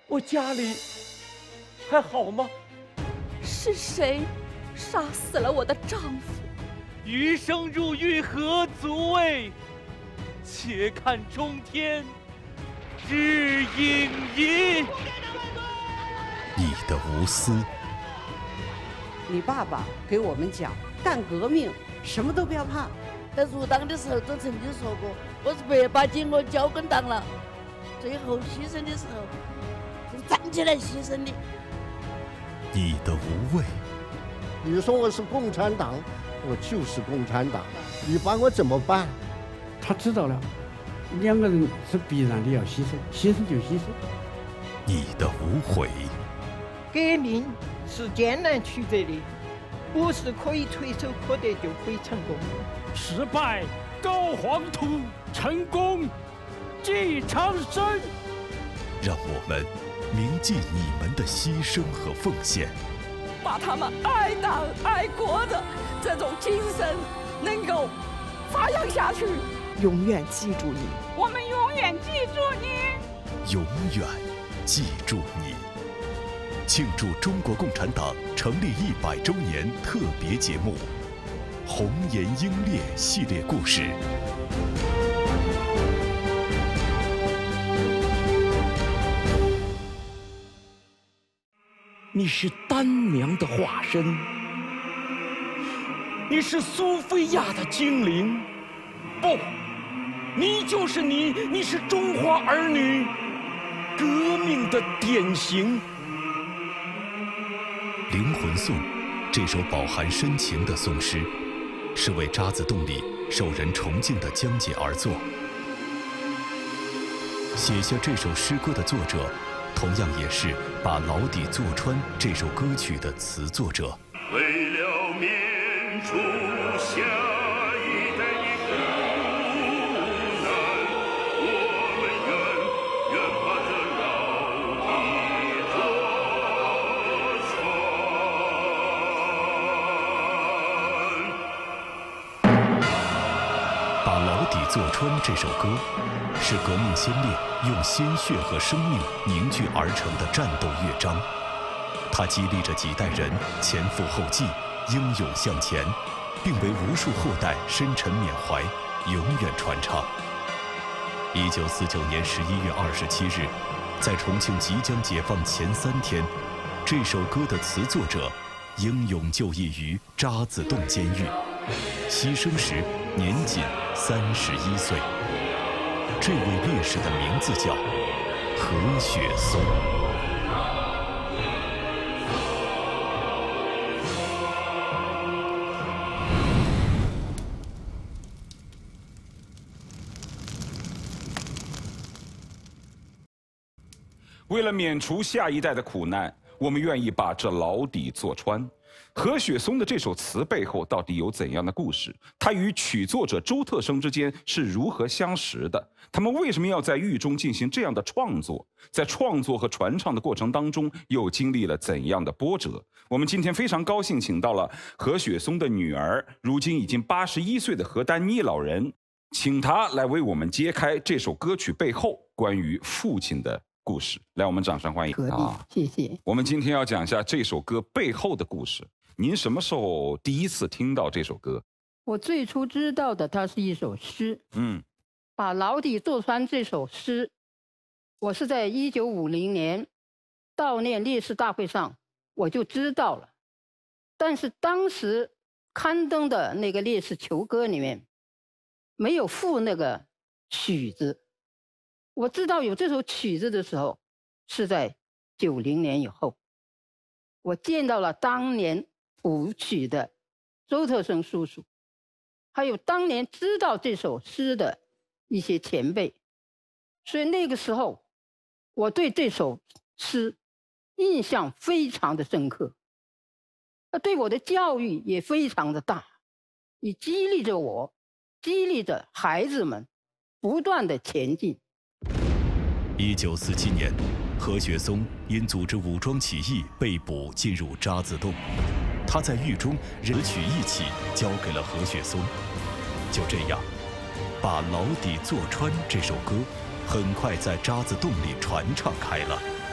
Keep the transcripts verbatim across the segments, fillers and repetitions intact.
我家里还好吗？ 是谁杀死了我的丈夫？ 余生入狱何足畏？且看中天日影移。 你的无私。 你爸爸给我们讲，干革命什么都不要怕。 在入党的时候都曾经说过，我是百把金我交给党了，最后牺牲的时候是站起来牺牲的。 你的无畏。 你说我是共产党，我就是共产党，你把我怎么办？ 他知道了，两个人是必然的要牺牲，牺牲就牺牲。 你的无悔。 革命是艰难曲折的，不是可以垂手可得就可以成功。 失败高黄土，成功即长生。 让我们铭记你们的牺牲和奉献， 把他们爱党爱国的这种精神能够发扬下去。 永远记住你， 我们永远记住你， 永远记住你。庆祝中国共产党成立一百周年特别节目《红颜英烈》系列故事。 你是丹娘的化身，你是苏菲亚的精灵，不，你就是你，你是中华儿女，革命的典型。 《灵魂颂》这首饱含深情的颂诗，是为渣滓洞里受人崇敬的江姐而作。写下这首诗歌的作者，同样也是把牢底坐穿这首歌曲的词作者。 为了免除下一代的苦难，我们愿愿把这牢底坐穿。 把牢底坐穿这首歌，是革命先烈用鲜血和生命凝聚而成的战斗乐章，它激励着几代人前赴后继、英勇向前，并为无数后代深沉缅怀，永远传唱。一九四九年十一月二十七日，在重庆即将解放前三天，这首歌的词作者英勇就义于渣滓洞监狱，牺牲时年仅三十一岁。这位烈士的名字叫何雪松。 为了免除下一代的苦难，我们愿意把这牢底坐穿。何雪松的这首词背后到底有怎样的故事？他与曲作者周特生之间是如何相识的？他们为什么要在狱中进行这样的创作？在创作和传唱的过程当中，又经历了怎样的波折？我们今天非常高兴请到了何雪松的女儿，如今已经八十一岁的何丹妮老人，请她来为我们揭开这首歌曲背后关于父亲的故事。来，我们掌声欢迎啊！谢谢。 我们今天要讲一下这首歌背后的故事。您什么时候第一次听到这首歌？ 我最初知道的，它是一首诗。 嗯， 把牢底坐穿这首诗，我是在一九五零年悼念烈士大会上我就知道了，但是当时刊登的那个烈士囚歌里面没有附那个曲子。我知道有这首曲子的时候，是在九零年以后，我见到了当年谱曲的周特生叔叔，还有当年知道这首诗的一些前辈，所以那个时候我对这首诗印象非常的深刻，对我的教育也非常的大，也激励着我，激励着孩子们不断的前进。 一九四七年，何雪松因组织武装起义被捕，进入渣滓洞。他在狱中词曲一起交给了何雪松。就这样，把牢底坐穿这首歌很快在渣滓洞里传唱开了。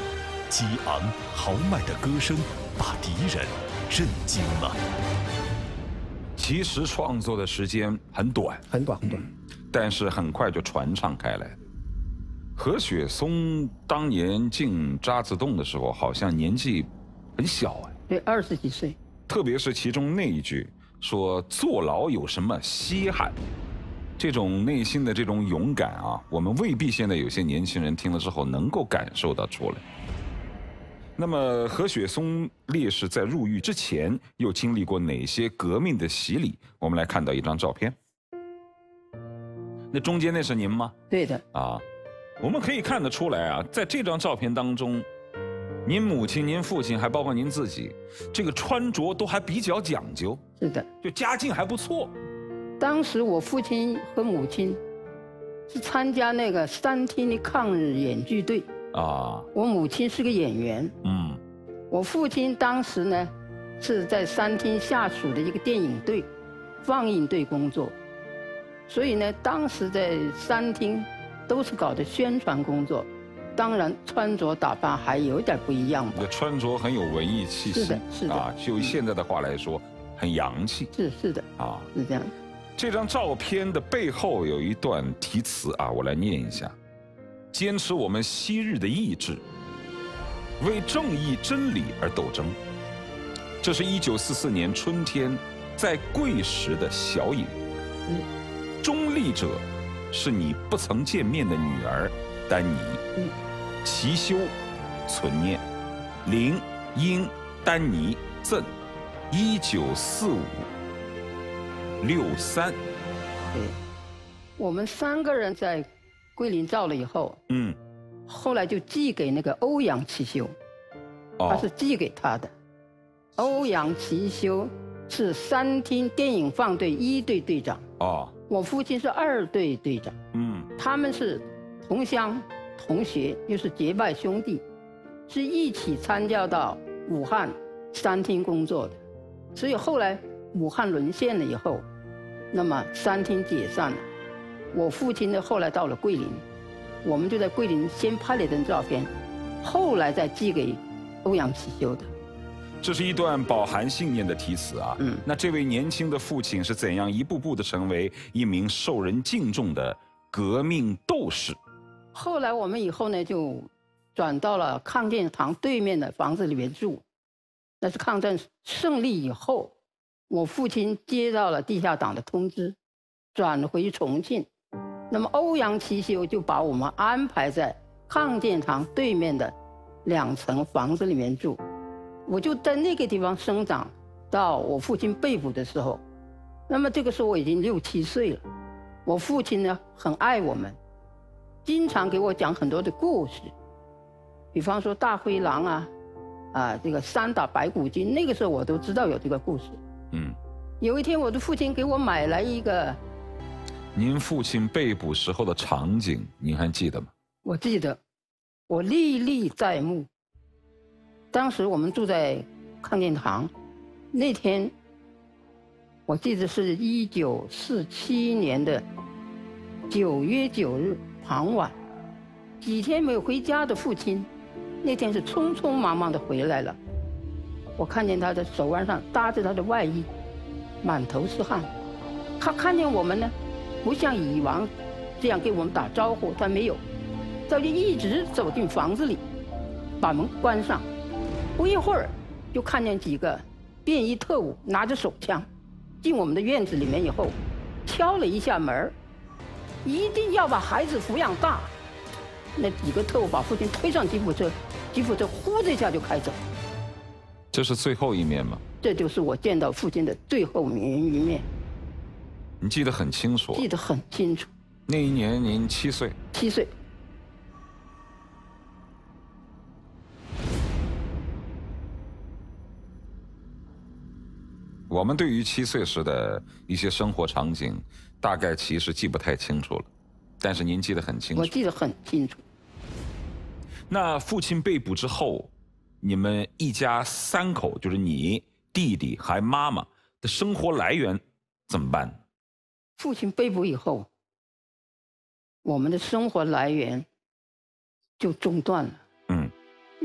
激昂豪迈的歌声把敌人震惊了。 其实创作的时间很短， 很短很短， 但是很快就传唱开来。何雪松当年进渣滓洞的时候，好像年纪很小哎， 对，二十几岁。 特别是其中那一句说“坐牢有什么稀罕”，这种内心的这种勇敢啊，我们未必现在有些年轻人听了之后能够感受到出来。那么何雪松烈士在入狱之前又经历过哪些革命的洗礼？我们来看到一张照片。那中间那是您吗？ 对的。 啊，我们可以看得出来啊，在这张照片当中，您母亲、您父亲还包括您自己，这个穿着都还比较讲究。 是的， 就家境还不错。 当时我父亲和母亲是参加那个三厅的抗日演剧队。 啊， 我母亲是个演员， 嗯， 我父亲当时呢是在三厅下属的一个电影队、放映队工作，所以呢，当时在三厅都是搞的宣传工作，当然穿着打扮还有点不一样吧。 你的穿着很有文艺气息， 是的，是的啊，就现在的话来说，很洋气。 是是的， 啊， 是这样。 这张照片的背后有一段题词啊，我来念一下。坚持我们昔日的意志，为正义真理而斗争。这是一九四四年春天在贵石的小影。 嗯， 中立者是你不曾见面的女儿丹妮。 嗯， 齐修存念，林英丹妮赠，一九四五六三。 对，我们三个人在桂林照了以后， 嗯， 后来就寄给那个欧阳其修， 哦， 他是寄给他的。欧阳其修是三厅电影放队一队队长， 哦， 我父亲是二队队长， 嗯， 他们是同乡同学，又是结拜兄弟，是一起参加到武汉三厅工作的。所以后来武汉沦陷了以后，那么三厅解散了。我父亲呢，后来到了桂林，我们就在桂林先拍了一张照片，后来再寄给欧阳其修的。 这是一段饱含信念的题词啊。 嗯， 那这位年轻的父亲是怎样一步步的成为一名受人敬重的革命斗士？ 后来我们以后呢，就转到了抗建堂对面的房子里面住。那是抗战胜利以后，我父亲接到了地下党的通知，转回重庆。那么欧阳其修就把我们安排在抗建堂对面的两层房子里面住，我就在那个地方生长到我父亲被捕的时候。那么这个时候我已经六七岁了，我父亲呢很爱我们，经常给我讲很多的故事，比方说大灰狼啊，啊这个三打白骨精，那个时候我都知道有这个故事。 嗯， 有一天我的父亲给我买来一个。 您父亲被捕时候的场景，您还记得吗？ 我记得，我历历在目。当时我们住在抗建堂，那天我记得是一九四七年的九月九日傍晚，几天没有回家的父亲，那天是匆匆忙忙的回来了。我看见他的手腕上搭着他的外衣，满头是汗。他看见我们呢，不像以往这样给我们打招呼，他没有，他就一直走进房子里，把门关上。不一会儿，就看见几个便衣特务拿着手枪进我们的院子里面以后，敲了一下门，一定要把孩子抚养大。那几个特务把父亲推上吉普车，吉普车呼的一下就开走。 这是最后一面吗？ 这就是我见到父亲的最后一面。 你记得很清楚？ 记得很清楚。 那一年您七岁。 七岁。 我们对于七岁时的一些生活场景，大概其实记不太清楚了，但是您记得很清楚。 我记得很清楚。 那父亲被捕之后，你们一家三口，就是你、弟弟还妈妈的生活来源怎么办？ 父亲被捕以后，我们的生活来源就中断了。 嗯， 因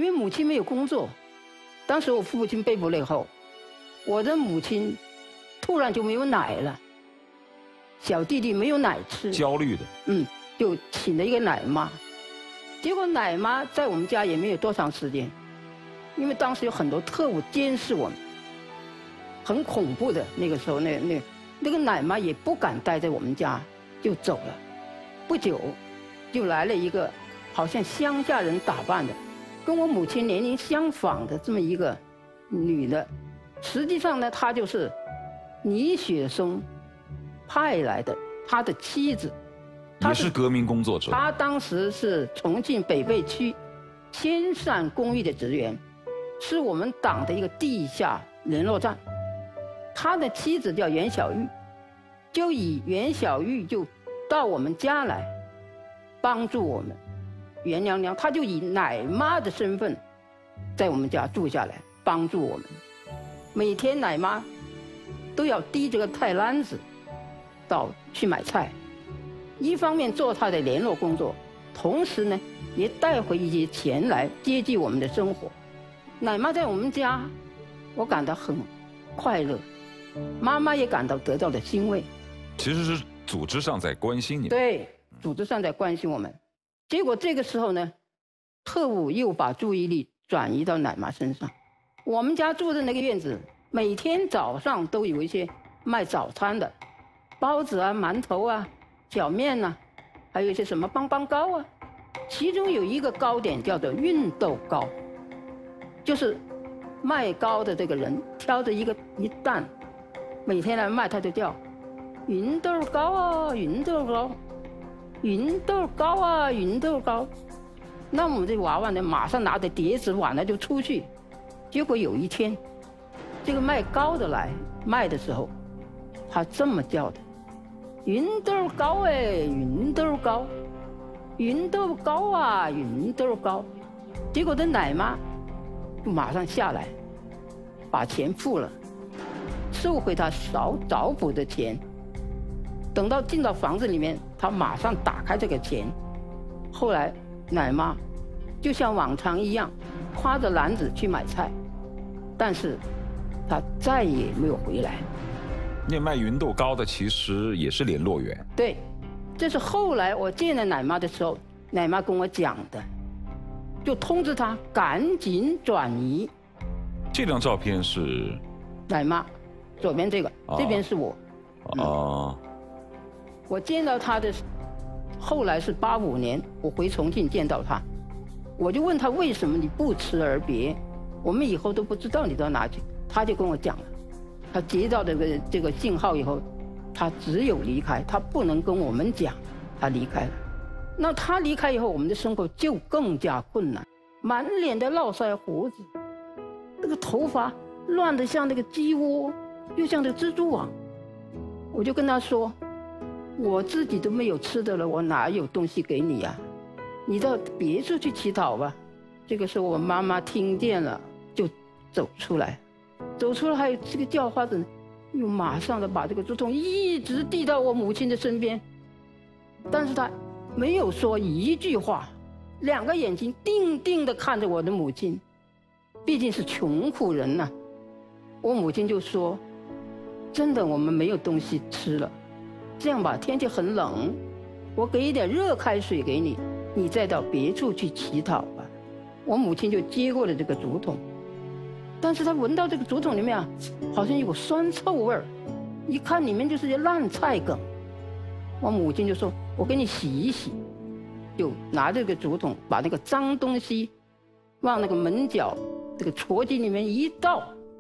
因为母亲没有工作，当时我父亲被捕了以后，我的母亲突然就没有奶了，小弟弟没有奶吃， 焦虑的， 嗯，就请了一个奶妈。结果奶妈在我们家也没有多长时间，因为当时有很多特务监视我们，很恐怖的。那个时候，那那那个奶妈也不敢待在我们家，就走了。不久，就来了一个好像乡下人打扮的，跟我母亲年龄相仿的这么一个女的。实际上呢，她就是倪雪松派来的，他的妻子。 也是革命工作者。 他当时是重庆北碚区千善公寓的职员，是我们党的一个地下联络站。他的妻子叫袁小玉，就以袁小玉就到我们家来帮助我们。袁娘娘她就以奶妈的身份在我们家住下来帮助我们。每天奶妈都要提着个菜篮子到去买菜。一方面做他的联络工作，同时呢，也带回一些钱来接济我们的生活。奶妈在我们家，我感到很快乐，妈妈也感到得到了欣慰。 其实是组织上在关心你。 对，组织上在关心我们。结果这个时候呢，特务又把注意力转移到奶妈身上。我们家住的那个院子，每天早上都有一些卖早餐的，包子啊、馒头啊、小面呐、啊，还有一些什么棒棒糕啊，其中有一个糕点叫做芸豆糕，就是卖糕的这个人挑着一个一担，每天来卖，他就叫芸豆糕啊，芸豆糕，芸豆糕啊，芸豆糕。那我们这娃娃呢，马上拿着碟子碗呢就出去。结果有一天，这个卖糕的来卖的时候，他这么叫的。芸豆糕哎，芸豆糕，芸豆糕啊，芸豆糕。结果这奶妈就马上下来，把钱付了，收回他少找补的钱。等到进到房子里面，他马上打开这个钱。后来奶妈就像往常一样，挎着篮子去买菜，但是他再也没有回来。 那卖芸豆糕的其实也是联络员。 对，这是后来我见了奶妈的时候，奶妈跟我讲的，就通知他赶紧转移。 这张照片是奶妈，左边这个，哦、这边是我。 哦、嗯。 我见到他的，后来是八五年，我回重庆见到他，我就问他为什么你不辞而别，我们以后都不知道你到哪去，他就跟我讲了。他接到这个这个信号以后，他只有离开，他不能跟我们讲，他离开了。那他离开以后，我们的生活就更加困难，满脸的络腮胡子，那个头发乱得像那个鸡窝，又像这个蜘蛛网。我就跟他说，我自己都没有吃的了，我哪有东西给你呀？你到别处去乞讨吧。这个时候我妈妈听见了，就走出来。走出来，还有这个叫花子，又马上的把这个竹筒一直递到我母亲的身边，但是他没有说一句话，两个眼睛定定的看着我的母亲，毕竟是穷苦人呐、啊。我母亲就说：“真的，我们没有东西吃了，这样吧，天气很冷，我给一点热开水给你，你再到别处去乞讨吧。”我母亲就接过了这个竹筒。但是他闻到这个竹筒里面啊，好像有股酸臭味儿，一看里面就是些烂菜梗。我母亲就说：“我给你洗一洗。”就拿这个竹筒把那个脏东西往那个门角这个矬箕里面一倒。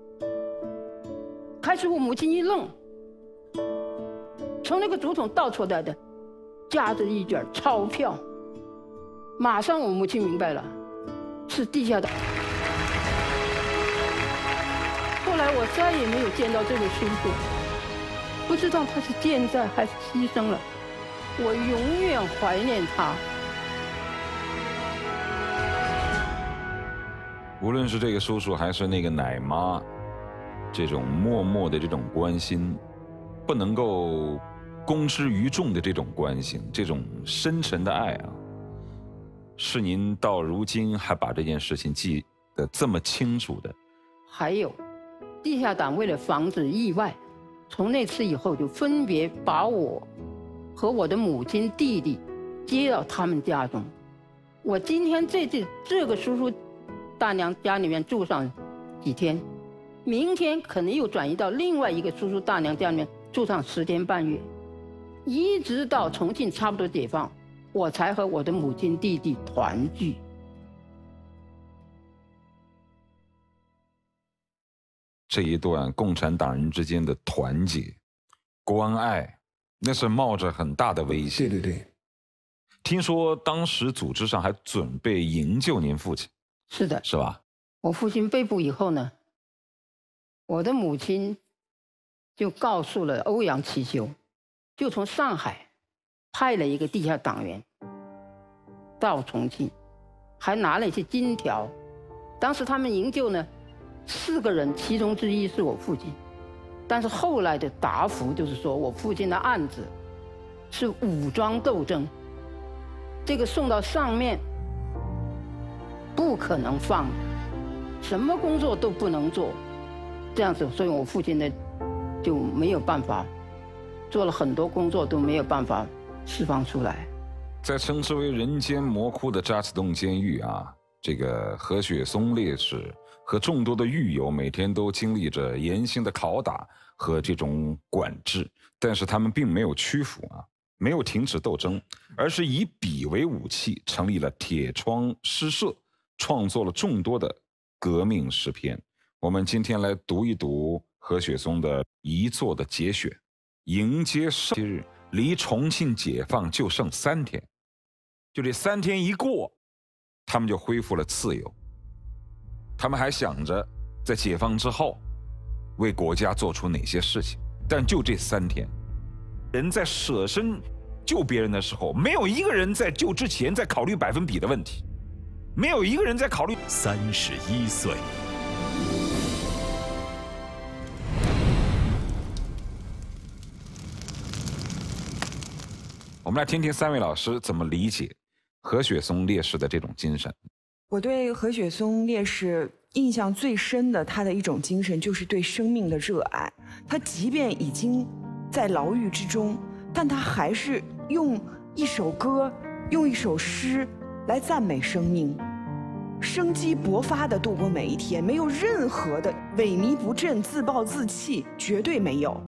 开始我母亲一愣，从那个竹筒倒出来的夹着一卷钞票。马上我母亲明白了，是地下的。后来我再也没有见到这位叔叔，不知道他是健在还是牺牲了，我永远怀念他。 无论是这个叔叔还是那个奶妈，这种默默的这种关心，不能够公之于众的这种关心，这种深沉的爱啊， 是您到如今还把这件事情记得这么清楚的？ 还有，地下党为了防止意外，从那次以后就分别把我和我的母亲、弟弟接到他们家中。我今天这这这个叔叔大娘家里面住上几天，明天可能又转移到另外一个叔叔大娘家里面住上十天半月，一直到重庆差不多解放，我才和我的母亲、弟弟团聚。 这一段共产党人之间的团结、关爱，那是冒着很大的危险。 对对对。 听说当时组织上还准备营救您父亲。 是的。 是吧？ 我父亲被捕以后呢，我的母亲就告诉了欧阳其修，就从上海派了一个地下党员到重庆，还拿了一些金条。当时他们营救呢，四个人，其中之一是我父亲。但是后来的答复就是说，我父亲的案子是武装斗争，这个送到上面不可能放的，什么工作都不能做，这样子，所以我父亲呢就没有办法，做了很多工作都没有办法释放出来。 在称之为人间魔窟的渣滓洞监狱啊，这个何雪松烈士和众多的狱友每天都经历着严刑的拷打和这种管制，但是他们并没有屈服啊，没有停止斗争，而是以笔为武器，成立了铁窗诗社，创作了众多的革命诗篇。我们今天来读一读何雪松的遗作的节选。迎接圣日，离重庆解放就剩三天，就这三天一过，他们就恢复了自由。他们还想着在解放之后为国家做出哪些事情，但就这三天，人在舍身救别人的时候，没有一个人在救之前在考虑百分比的问题，没有一个人在考虑。 三十一岁， 我们来听听三位老师怎么理解何雪松烈士的这种精神。 我对何雪松烈士印象最深的，他的一种精神就是对生命的热爱。他即便已经在牢狱之中，但他还是用一首歌，用一首诗来赞美生命，生机勃发地度过每一天，没有任何的萎靡不振、自暴自弃，绝对没有。